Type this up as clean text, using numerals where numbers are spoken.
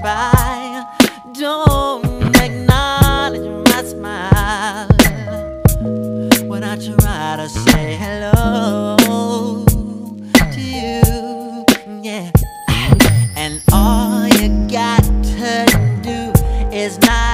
by. Don't acknowledge my smile when I try to say hello to you, yeah. And all you got to do is not